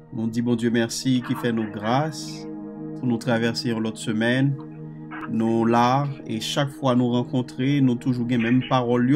On dit bon Dieu merci qui fait nos grâces pour nous traverser l'autre semaine, nous là et chaque fois nous rencontrer, nous toujours les mêmes paroles.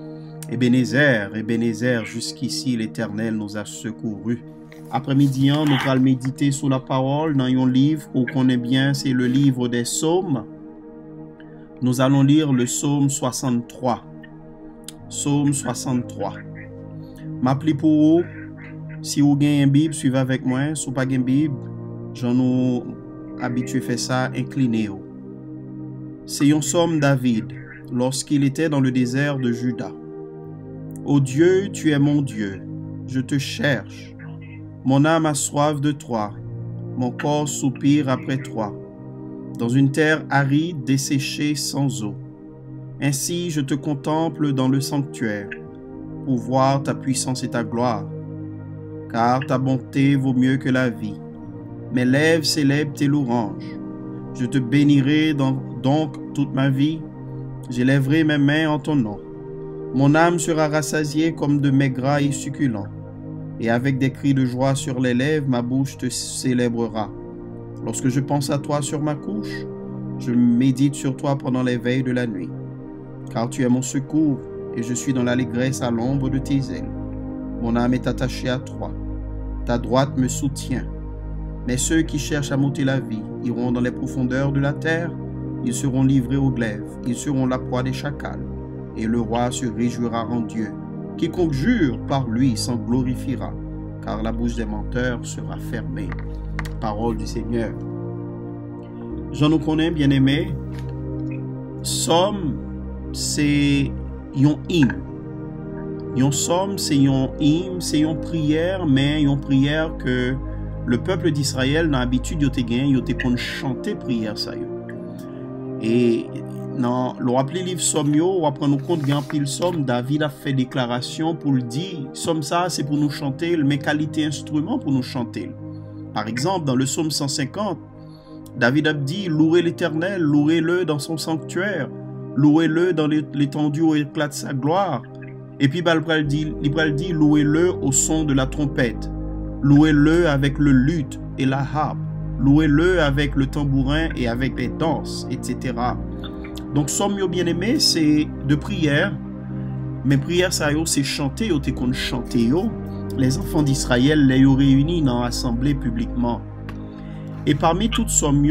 Ebenezer, jusqu'ici l'Éternel nous a secourus. Après-midi, nous allons méditer sur la parole dans un livre qu'on connaît bien, c'est le livre des psaumes. Nous allons lire le psaume 63. Psaume 63. M'appelez pour vous. Si vous avez une Bible, suivez avec moi. Si vous n'avez pas une Bible, j'en ai habitué à faire ça, inclinez-vous. C'est un psaume David, lorsqu'il était dans le désert de Juda. Ô Dieu, tu es mon Dieu, je te cherche. Mon âme a soif de toi, mon corps soupire après toi, dans une terre aride, desséchée sans eau. Ainsi je te contemple dans le sanctuaire, pour voir ta puissance et ta gloire. Car ta bonté vaut mieux que la vie. Mes lèvres célèbrent tes louanges. Je te bénirai donc toute ma vie. J'élèverai mes mains en ton nom. Mon âme sera rassasiée comme de mets gras et succulents. Et avec des cris de joie sur les lèvres, ma bouche te célébrera. Lorsque je pense à toi sur ma couche, je médite sur toi pendant les veilles de la nuit. Car tu es mon secours, et je suis dans l'allégresse à l'ombre de tes ailes. Mon âme est attachée à toi. Ta droite me soutient. Mais ceux qui cherchent à m'ôter la vie iront dans les profondeurs de la terre. Ils seront livrés au glaive. Ils seront la proie des chacals. Et le roi se réjouira en Dieu. Quiconque jure par lui s'en glorifiera, car la bouche des menteurs sera fermée. Parole du Seigneur. J'en nous connais, bien-aimés. Somme, c'est un hymne. Un somme, c'est un hymne, c'est une prière, mais une prière que le peuple d'Israël n'a l'habitude de chanter prière ça. Et dans le rappelé livre Somme, on va prendre compte bien pile somme, David a fait déclaration pour le dire, somme ça c'est pour nous chanter, mes qualités instruments pour nous chanter. Par exemple, dans le psaume 150, David a dit, louez l'Éternel, louez-le dans son sanctuaire, louez-le dans l'étendue où éclate sa gloire. Et puis, il va dire, louez-le au son de la trompette, louez-le avec le luth et la harpe, louez-le avec le tambourin et avec les danses, etc. Donc, somme bien-aimé, c'est de prière, mais prière, ça c'est chanter, ou t'es qu'on chante, les enfants d'Israël les ont réunis dans l'assemblée publiquement. Et parmi toutes somme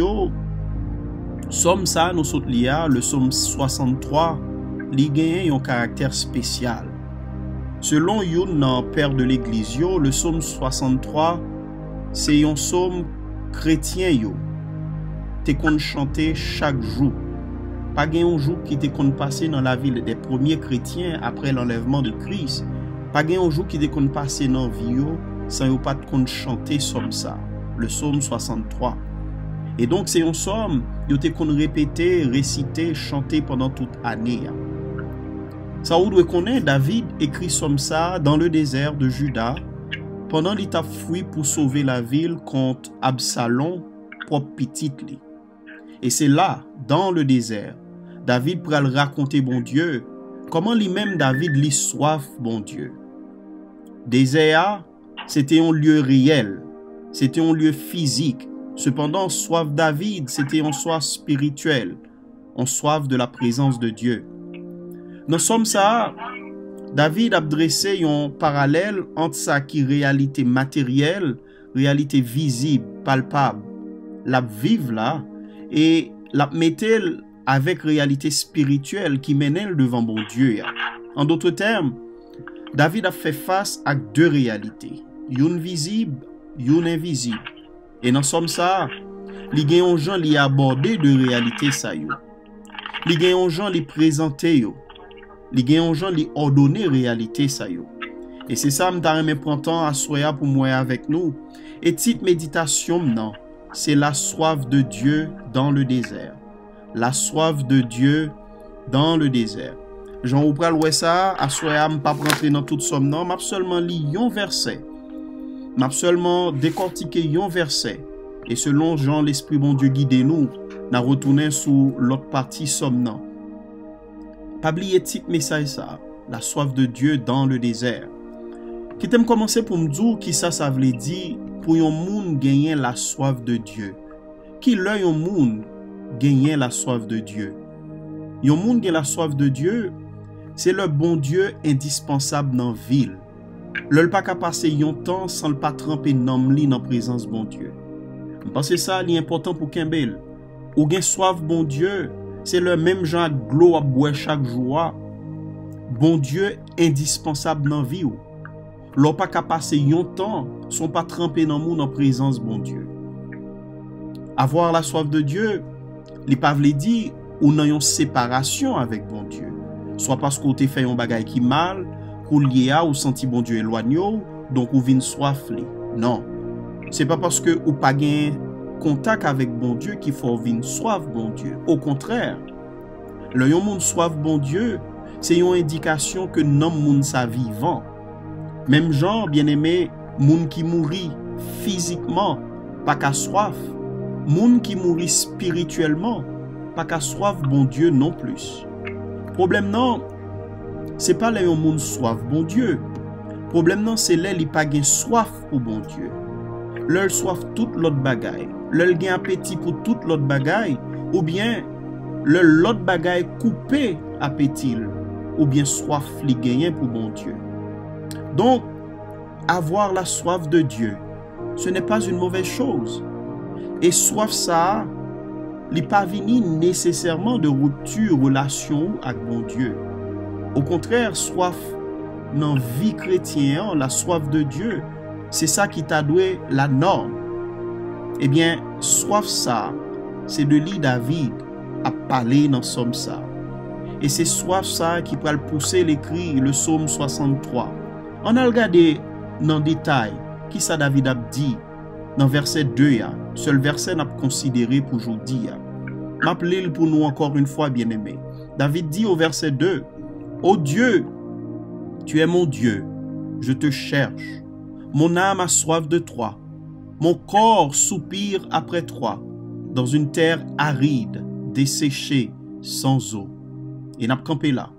ça, nous sommes liés, le psaume 63, il gagne un caractère spécial. Selon Youn, père de l'église, le psaume 63, c'est un psaume chrétien. T'es qu'on chanter chaque jour. Pas un jour qui t'es qu'on passer dans la ville des premiers chrétiens après l'enlèvement de Christ. Pas un jour qui t'es qu'on passer dans la vie sans pas qu'on chanter somme ça. Le psaume 63. Et donc c'est un psaume t'es qu'on répéter, réciter, chanter pendant toute année. Ça vous doit connaître, David écrit comme ça dans le désert de Juda pendant qu'il a fui pour sauver la ville contre Absalom, propre petit. Et c'est là, dans le désert, David pourra le raconter bon Dieu, comment lui-même David lui soif bon Dieu. Désert, c'était un lieu réel, c'était un lieu physique. Cependant, soif David, c'était un soif spirituel, un soif de la présence de Dieu. Nous sommes ça, David a dressé un parallèle entre ça qui est réalité matérielle, réalité visible, palpable, la vive là, et la mettait avec réalité spirituelle qui mène devant bon Dieu. En d'autres termes, David a fait face à deux réalités, une visible, une invisible. Et nous sommes ça, les gens li abordé de réalité ça yo. Les gens li présenté yo. Les gens li ordonné réalité ça yo. Et c'est ça m'ta prend temps à soya pour moi avec nous. Et petite méditation non, c'est la soif de Dieu dans le désert. La soif de Dieu dans le désert. Jean ou pral wè ça, à soya m'pa rentrer dans toute somme non, m'a seulement li yon verset. M'a seulement décortiqué yon verset. Et selon Jean l'Esprit bon Dieu guide nous, n'a retourné sous l'autre partie somme non. Pas oublier petit message ça, la soif de Dieu dans le désert. Qui t'aime commencer pour me dire qui ça veut dire pour yon moun gagner la soif de Dieu. Qui l'œil yon moun gagner la soif de Dieu? Yon moun gen la soif de Dieu, c'est le bon Dieu indispensable dans la ville. Le pas qu'à passer yon temps sans le pas tremper nom li dans présence bon Dieu. Parce que ça, c'est important pour Kimbel. Ou gen soif bon Dieu, c'est le même genre de l'eau à boire chaque jour. Bon Dieu indispensable dans la vie. L'on pas qu'à passer yon temps sans pas tremper dans moun en présence bon Dieu. Avoir la soif de Dieu, li pa vle di ou nan yon séparation avec bon Dieu. Soit parce qu'on te fait yon bagay qui mal, ou lié à ou senti bon Dieu éloigné, donc ou vin soif li. Non. C'est pas parce que ou pas gen contact avec bon Dieu qu'il faut vin soif bon Dieu. Au contraire, le yon moun soif bon Dieu, c'est une indication que non moun sa vivant. Même genre, bien-aimé, moun qui mourit physiquement, pas qu'à soif. Moun qui mourit spirituellement, pas qu'à soif bon Dieu non plus. Problème non, c'est pas les moun soif bon Dieu. Problème non, c'est les li pas gen soif pour bon Dieu. Leur soif toute l'autre bagaille. Leur gen appétit pour toute l'autre bagaille, ou bien leur l'autre bagaille coupé appétit, ou bien soif li gagné pour bon Dieu. Donc, avoir la soif de Dieu, ce n'est pas une mauvaise chose. Et soif ça, il pas vini nécessairement de rupture relation avec bon Dieu. Au contraire, soif dans la vie chrétienne, la soif de Dieu, c'est ça qui t'a doué la norme. Eh bien, soif ça, c'est de lui David à parler dans Somme ça. Et c'est soif ça qui peut le pousser l'écrit, le Psaume 63. On a regardé dans le détail qui ça David a dit dans verset 2, seul verset n'a pas considéré pour aujourd'hui. M'appelez pour nous encore une fois, bien-aimés. David dit au verset 2, « Ô Dieu, tu es mon Dieu, je te cherche. Mon âme a soif de toi. Mon corps soupire après toi, dans une terre aride, desséchée, sans eau. » Et n'a pas campé là.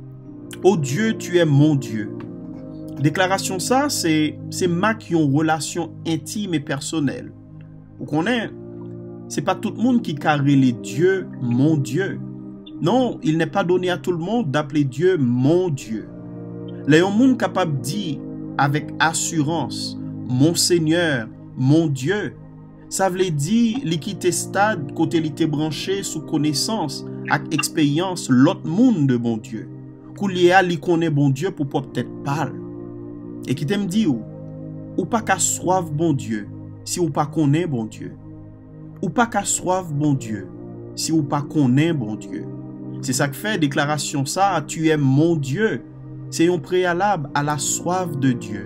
« Ô Dieu, tu es mon Dieu. » Déclaration ça, c'est ma qui ont relation intime et personnelle. Vous connaissez, c'est pas tout le monde qui carre les dieux mon Dieu. Non, il n'est pas donné à tout le monde d'appeler Dieu mon Dieu. Les gens capable de dire avec assurance, mon Seigneur, mon Dieu, ça veut dire li quitter stade côté li te branché sous connaissance avec expérience l'autre monde de bon Dieu. Koulia li connaît bon Dieu pour peut-être parler. Et qui t'aime dit ou pas qu'à soif bon Dieu si ou pas connaît bon Dieu. Ou pas qu'à soif bon Dieu si ou pas connaît bon Dieu. C'est ça que fait déclaration ça, tu es mon Dieu. C'est un préalable à la soif de Dieu.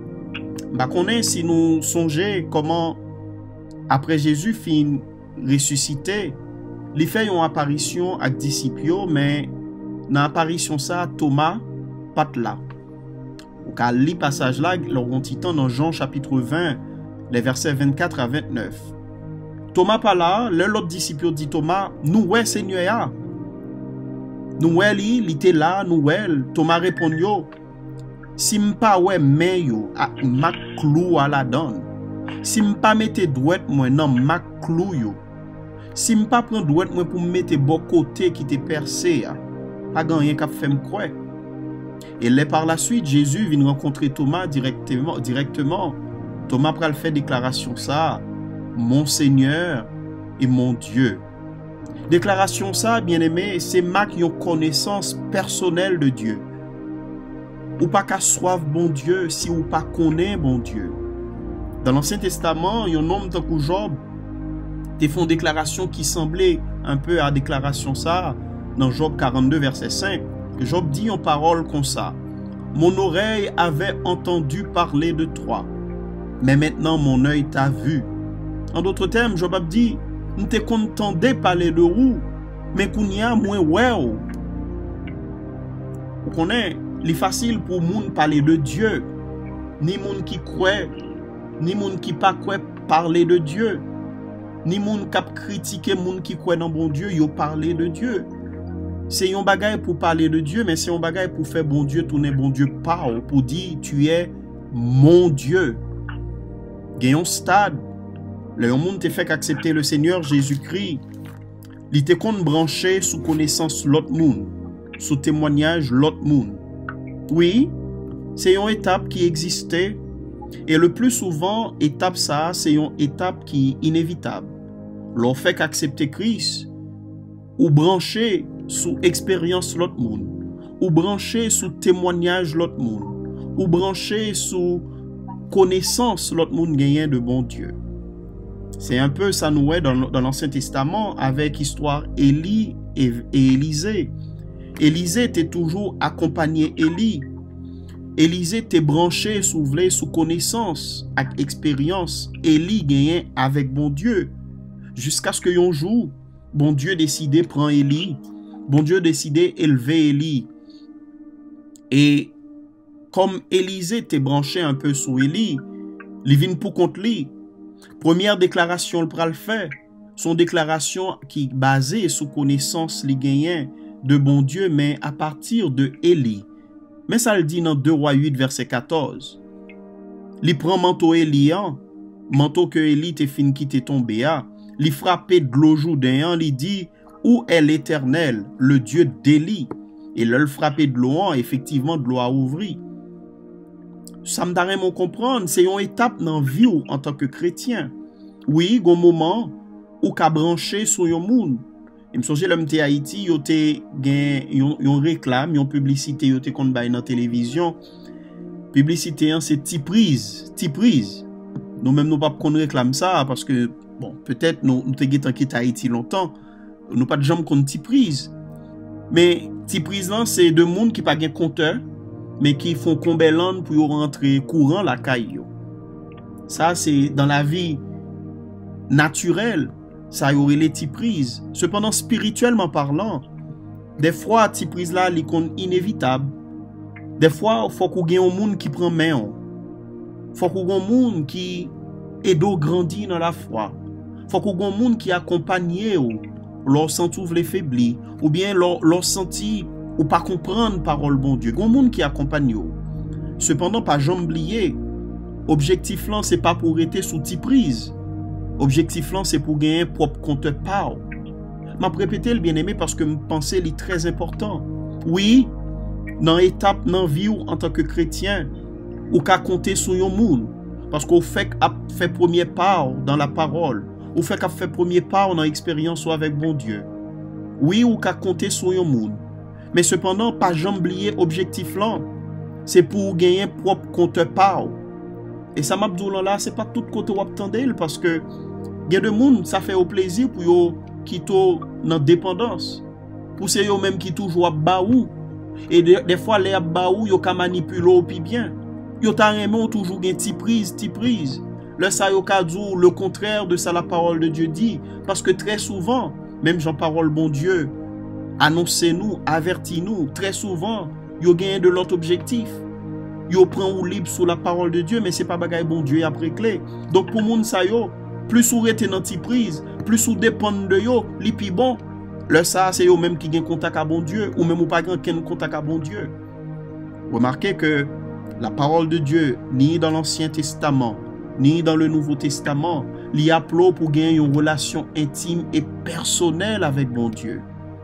Bah connaît si nous songeons comment après Jésus fin ressuscité, il fait une apparition avec disciples mais dans l'apparition ça Thomas pas là. Ou qu'à li passage là, l'on titan dans Jean chapitre 20, les versets 24 à 29. Thomas pas là, l'autre disciple dit Thomas, nous ouais Seigneur. Nous ouais il était là, nous ouais. Thomas répond yo, si m'pa ouais men yo, ma clou à la donne. Si m'pa mette droite moi non ma clou yo. Si m'pa prend droite moi pour mettre bon côté qui te percé, pas gagné qu'a fait me croire. Et là, par la suite, Jésus vient rencontrer Thomas directement. Thomas pral fait déclaration ça, mon Seigneur et mon Dieu. Déclaration ça, bien aimé, c'est ma qui ont connaissance personnelle de Dieu. Ou pas qu'à soif bon Dieu si ou pas connaît bon Dieu. Dans l'Ancien Testament, il y a un homme tant que Job, te font déclaration qui semblait un peu à déclaration ça, dans Job 42, verset 5. Job dit en parole comme ça, « Mon oreille avait entendu parler de toi, mais maintenant mon œil t'a vu. » En d'autres termes, Job a dit, « Nous te contendais parler de vous, mais qu'on y a moins ouais. » Vous connaissez, il est facile pour moun parler de Dieu, ni moun qui croit, ni moun qui pas croit parler de Dieu, ni moun qui critiquer moun qui croit dans bon Dieu, yo parler de Dieu. C'est un bagage pour parler de Dieu, mais c'est un bagage pour faire bon Dieu, tourner bon Dieu parle, pour dire tu es mon Dieu. gen yon stade, le yon moun te fait accepter le Seigneur Jésus-Christ, li te kon branché sous connaissance l'autre moun, sous témoignage l'autre moun. Oui, c'est une étape qui existait, et le plus souvent, étape ça, c'est une étape qui est inévitable. L'on fait qu'accepter Christ, ou brancher sous expérience l'autre monde, ou brancher sous témoignage l'autre monde, ou brancher sous connaissance l'autre monde gagnant de bon Dieu. C'est un peu ça nous est dans l'Ancien Testament avec l'histoire Élie et Élisée. Élisée était toujours accompagné Élie. Élisée était branché sous connaissance, avec expérience. Élie gagnait avec bon Dieu. Jusqu'à ce que un jour, bon Dieu décidait de prendre Élie. Bon Dieu décidait d'élever Élie. Et comme Élisée était branché un peu sous Élie, il vient pour contre lui. Première déclaration le pral fait, son déclaration qui est basée sur connaissance li gagnant de bon Dieu, mais à partir de Élie. Mais ça le dit dans 2 Rois 8, verset 14. Li prend manteau Élian, manteau que Élie te fin qui te tombé à, li frappé de l'eau Jourdain, li dit, où est l'Éternel, le Dieu d'Élie? Et là, le frappé de l'eau, effectivement, de l'eau a ouvri. Ça me donne mon comprendre, c'est une étape dans la vie en tant que chrétien. Oui, il y a un moment où tu as branché sur un monde. Je me souviens, l'homme de Haïti, il y a une réclame, une publicité, il y a dans la télévision. Publicité, c'est Tiprise. Nous-mêmes, nous ne pouvons pas réclamer ça parce que, bon, peut-être nous avons quitté Haïti longtemps. Nous n'avons pas de gens qui ont Tiprise. Mais Tiprise, c'est deux mondes qui n'ont pas de compteur, mais qui font combien pour rentrer courant la caille. Ça, c'est dans la vie naturelle. Ça y aurait les petites prises. Cependant, spirituellement parlant, des fois, ces prises-là, elles sont inévitables. Des fois, il faut qu'il y ait un monde qui prend main. Il faut qu'il y ait un monde qui aide à grandir dans la foi. Il faut qu'il y ait un monde qui accompagne leur senti les faiblis, ou bien leur senti ou pas comprendre parole bon Dieu. Il y a un monde qui accompagne. Cependant, pas jamais oublier, objectif là, c'est pas pour être sous petite prise. Objectif là, c'est pour gagner propre compte par. M'a répété le bien-aimé parce que je pensais qu'il est très important. Oui, dans l'étape, dans la vie en tant que chrétien, ou qu'à compter sur un monde. Parce qu'on fait premier pas dans la parole. Ou fait qu'à fait premier pas dans l'expérience avec bon Dieu. Oui, ou qu'à compter sur un monde. Mais cependant, pas jamais oublier objectif là. C'est pour gagner propre compte par. Et ça m'a dit là, c'est pas tout côté où attendez parce que il y a des gens, ça fait au plaisir pour eux qui sont dans dépendance. Pour ceux même qui toujours à baou. Et des fois, les baou, ils ont manipulé au plus bien. Ils ont toujours une petite prise. Le ça le contraire de ça la parole de Dieu dit. Parce que très souvent, même Jean parole bon Dieu, annoncez-nous, avertis-nous. Très souvent, ils ont gagné de l'autre objectif. Ils prennent ou libre sous la parole de Dieu, mais c'est pas bagaille bon Dieu après clé. Donc pour moun sa yo, plus ou rete dans ti prise, plus ou dépend de yo, li pi bon. Le ça c'est yo même qui gagne contact à bon Dieu ou même ou pas gagne contact à bon Dieu. Remarquez que la parole de Dieu ni dans l'Ancien Testament, ni dans le Nouveau Testament, li appelé pour gagner une relation intime et personnelle avec bon Dieu.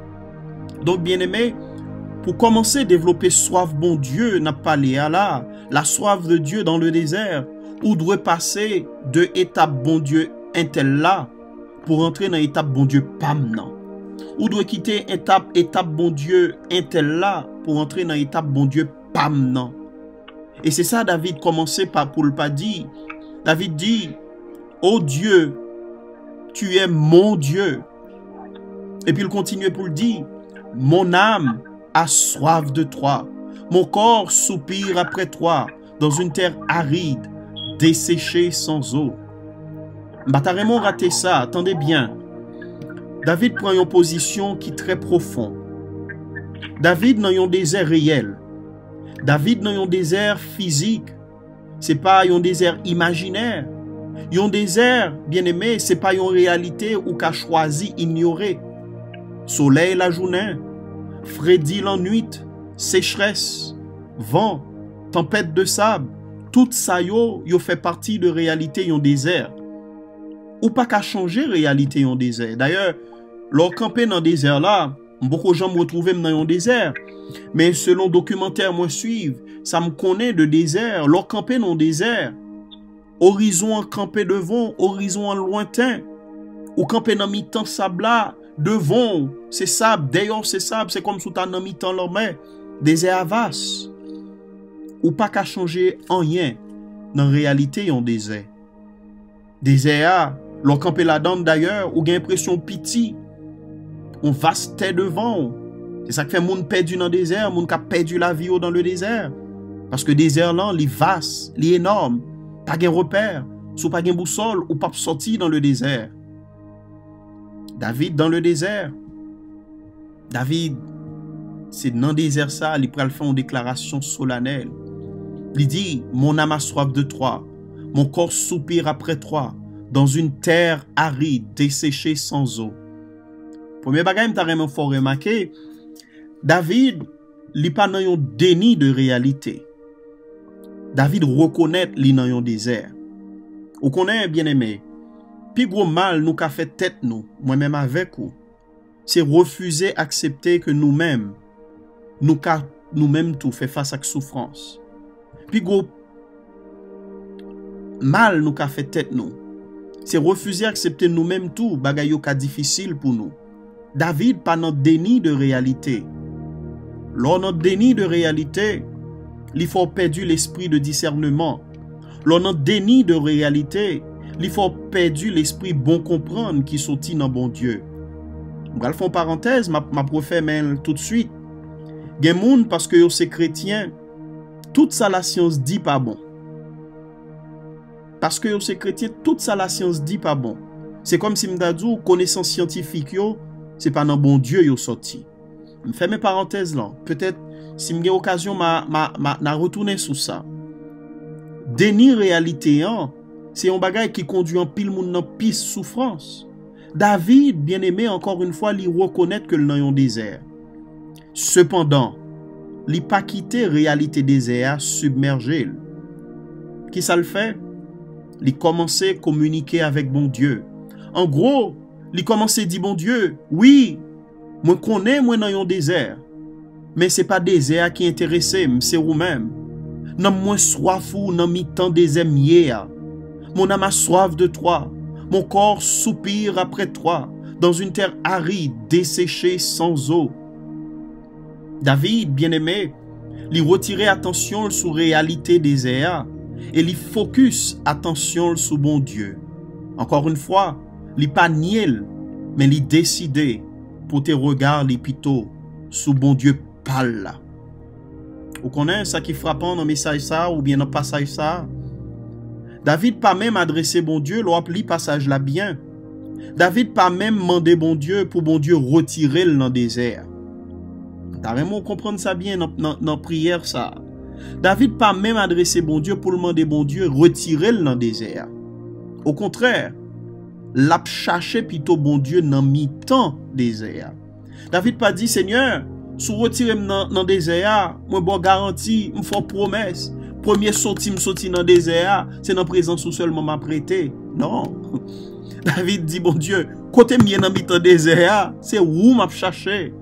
Donc bien-aimé, pour commencer à développer soif bon Dieu, n'a pas les là, la soif de Dieu dans le désert, ou doit passer de étape bon Dieu intel là, pour entrer dans étape bon Dieu pam nan. Ou doit quitter étape bon Dieu intel là, pour entrer dans étape bon Dieu pam nan. Et c'est ça David commençait par pour le pas dire. David dit, ô Dieu, tu es mon Dieu. Et puis il continue pour le dire, mon âme a soif de toi. Mon corps soupire après toi dans une terre aride, desséchée sans eau. M'as vraiment raté ça, attendez bien. David prend une position qui est très profonde. David n'a un désert réel. David n'a un désert physique. C'est pas un désert imaginaire. Un désert, bien aimé, c'est pas une réalité ou qu'a choisi ignorer. Soleil la journée, Freddy la nuit, sécheresse, vent, tempête de sable, tout ça yo fait partie de réalité yon désert. Ou pas qu'à changer réalité yon désert. D'ailleurs, leur camper dans le désert là, beaucoup de gens me retrouvent dans un désert. Mais selon documentaire moi suivre, ça me connaît de désert, leur camper dans le désert. Horizon en campé devant, horizon en lointain. Ou camper dans mi-temps sable là, devant, c'est sable, d'ailleurs c'est sable, c'est comme si tu as dans mi-temps leur main. Désert vaste. Ou pas qu'à changer en rien. Dans la réalité, yon désert. Désert, leur camper là-dedans d'ailleurs, ou gen impression petit. On vaste devant. C'est ça qui fait moun perdu dans le désert, moun qui a perdu la vie dans le désert. Parce que le désert là, il est vaste, il est énorme. Pas de repère, sous pas de boussole, ou pas sorti dans le désert. David dans le désert. David, c'est dans le désert ça, il peut faire une déclaration solennelle. Il dit, mon âme a soif de toi, mon corps soupire après toi, dans une terre aride, desséchée sans eau. Premier bagage, je t'ai fort remarqué, David, il n'est pas dans un déni de réalité. David reconnaît qu'il dans un désert. Vous connaissez, bien aimé, puis gros mal nous qu'a fait tête nous, moi-même avec vous, c'est refuser accepter que nous-mêmes, nous-mêmes tout fait face à la souffrance. Puis gros mal nous qu'a fait tête nous, c'est refuser accepter nous-mêmes tout, bagay yo ka difficile pour nous. David pas dans déni de réalité. Lors notre déni de réalité, il faut perdre l'esprit de discernement. Lors notre déni de réalité, il faut perdre l'esprit bon comprendre qui sorti dans bon Dieu. Je vais faire une parenthèse, ma profère mais tout de suite. Gen moun parce que yo c'est chrétien, toute ça la science dit pas bon. Parce que yo c'est chrétien, toute ça la science dit pas bon. C'est comme si m'dadou connaissance scientifique yo, c'est pas dans bon Dieu yo sorti. Je fais mes parenthèses là. Peut-être si m'gè occasion na retourner sur ça. Déni réalité hein, c'est un bagage qui conduit en pile moun dans pire souffrance. David, bien aimé, encore une fois, il reconnaît que le dans un désert. Cependant, il n'a pas quitté réalité désert submergé. Qui ça le fait? Il commençait à communiquer avec bon Dieu. En gros, il commençait à dire bon Dieu, oui, moi connais moi dans un désert. Mais ce n'est pas désert qui intéresse, c'est vous-même. Non moins soif ou non mi-temps désert hier. Mon âme a soif de toi. Mon corps soupire après toi, dans une terre aride, desséchée sans eau. David, bien-aimé, il retirait attention sur réalité désert et il focus attention sur bon Dieu. Encore une fois, il pas nié, mais il décidé pour tes regards les plutôt sous bon Dieu parle là. Vous connaissez ça qui frappant dans le message ça ou bien dans le passage ça? David pas même adressé bon Dieu, l'oppli passage là bien. David pas même demandé bon Dieu pour bon Dieu retirer le dans le désert. T'as vraiment comprendre ça bien dans prière ça. David pas même adressé bon Dieu pour demander bon Dieu retirer le dans le désert. Au contraire, l'a cherché plutôt bon Dieu dans mi-temps désert. David pas dit Seigneur, si retirer dans le désert, moi bon garantie, me font promesse. Premier sorti dans le désert, c'est dans la présence où seulement m'a prêté. Non. David dit, bon Dieu, côté mien dans le désert, c'est où m'a cherché.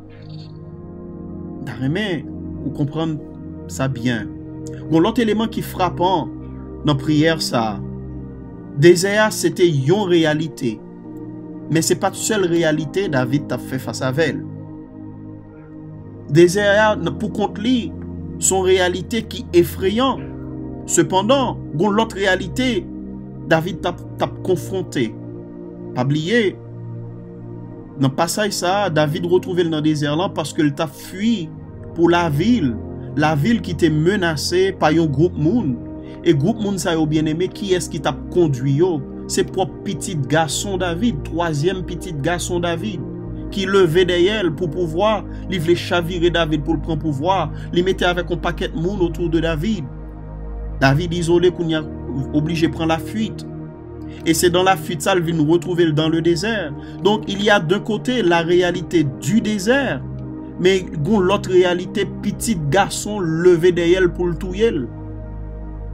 Mais vous comprenez ça bien. Bon, l'autre élément qui frappant dans la prière, ça, désert, c'était une réalité. Mais ce n'est pas la seule réalité David t'a fait face à elle. Désert, pour contre lui, son réalité qui est effrayante. Cependant, l'autre réalité, David t'a confronté. Pas oublier, dans le passage ça, David retrouvé dans le désert là parce qu'il t'a fui pour la ville qui était menacée par un groupe moun. Et groupe moun ça yo bien aimé, qui est-ce qui t'a conduit yo? C'est propre petit garçon David, troisième petit garçon David, qui levait derrière pour pouvoir, il voulait chavirer David pour le prendre pouvoir, il mettait avec un paquet de moun autour de David. David isolé qu'on y a obligé de prendre la fuite. Et c'est dans la fuite ça, il vient nous retrouver dans le désert. Donc il y a d'un côté la réalité du désert, mais l'autre réalité, petit garçon levé derrière pour le touyer.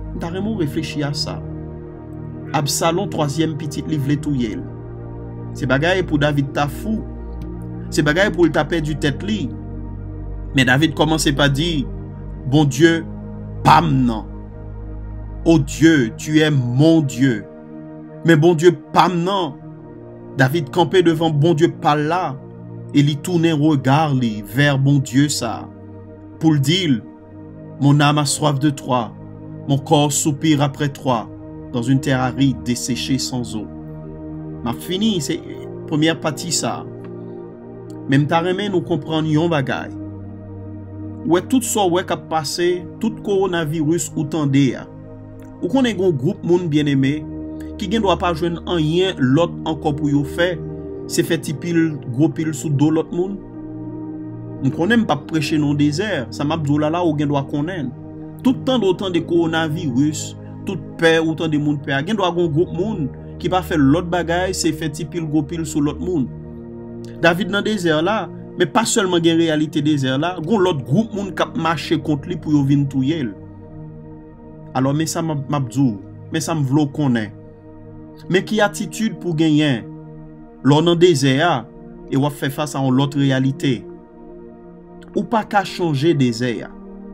T'as vraiment réfléchi à ça. Absalom, troisième petite livre l'étouyel. C'est bagaille pour David ta fou. C'est bagaille pour le taper du tête li. Mais David commençait par dire, bon Dieu, pam non. Oh Dieu, tu es mon Dieu. Mais bon Dieu, pam non. David campait devant bon Dieu pas là. Et il tournait regard li vers bon Dieu ça. Pour le dire, mon âme a soif de toi. Mon corps soupire après toi. Dans une terre aride, desséchée sans eau. M'a fini, c'est première partie ça. Même ta remè nous comprendre yon bagay. Ouais, tout ça ouais qui a passé, tout coronavirus ou tande ya. Ou qu'on est un groupe moun bien aimé, qui ne doit pas joindre en rien l'autre encore pour yo fait, c'est fait tipil gros pile sous dos l'autre moun. On connaît pas prêcher dans le désert, ça m'a dit là ou gen doit connaître. Tout temps d'autant de coronavirus, toute paix autant de moun paix, gen doit un groupe moun qui pas fait l'autre bagay, c'est fait tipil gros pile sous l'autre moun. David dans le désert là, mais pas seulement gen réalité désert là, gon l'autre groupe moun qui marché contre lui pour yo vinn touyer. Alors mais ça m'a dit, mais ça me vlo connaît. Mais qui attitude pour gagner? L'on dans le désert et on fait face à l'autre réalité. Ou pas qu'à changer désert.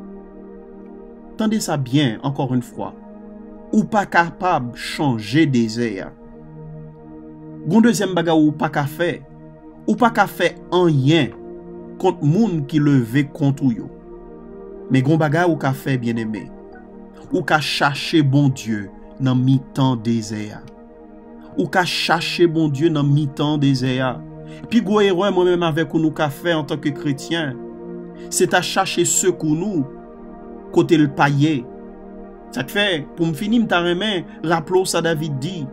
Tendez ça bien encore une fois. Ou pas capable de changer désert. Gon deuxième baga ou pas qu'à faire. Ou pas qu'à faire rien contre moun qui levé contre yo. Mais gon baga ou qu'à faire bien aimé. Ou qu'à chercher bon Dieu dans mi-temps désert. Ou qu'à chercher bon Dieu dans mi-temps désert. Puis go erreur moi-même avec nous qu'a fait en tant que chrétien, c'est à chercher secours nous côté le paillé. Ça te fait pour me finir ta remè, rappelons ça David dit.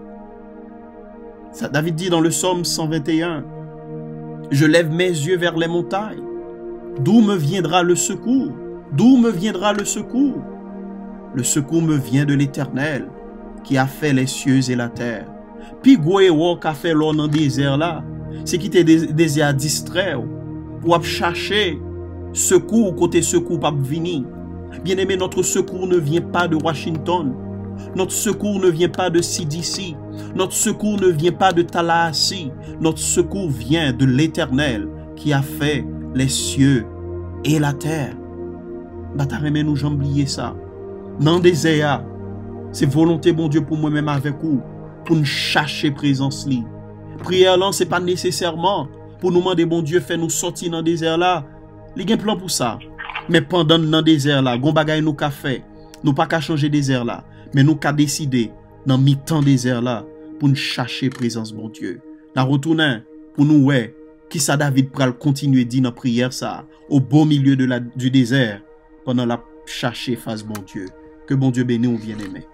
Ça David dit dans le psaume 121. Je lève mes yeux vers les montagnes. D'où me viendra le secours? D'où me viendra le secours? Le secours me vient de l'Éternel qui a fait les cieux et la terre. Puis Goéwo qui a fait l'or dans le désert là, c'est qui te désir à distraire pour chercher secours côté secours pas venir. Bien aimé, notre secours ne vient pas de Washington. Notre secours ne vient pas de CDC. Notre secours ne vient pas de Tallahassee. Notre secours vient de l'Éternel qui a fait les cieux et la terre. Bataremé nous j'oublier ça. Dans le désert, c'est volonté bon Dieu pour moi-même avec vous, pour nous chercher présence li. Prière là, c'est pas nécessairement pour nous demander bon Dieu fait nous sortir dans le désert là. Il y a un plan pour ça. Mais pendant dans le désert là, gon bagay nous ka fait, nous pas qu'à changer désert là, mais nous qu'à décider dans mi-temps désert là pour nous chercher présence bon Dieu. La retourner pour nous ouais, qui ça David pral continuer dit dans prière ça au beau milieu du désert pendant la chercher face bon Dieu. Que bon Dieu bénisse ou bien-aimé.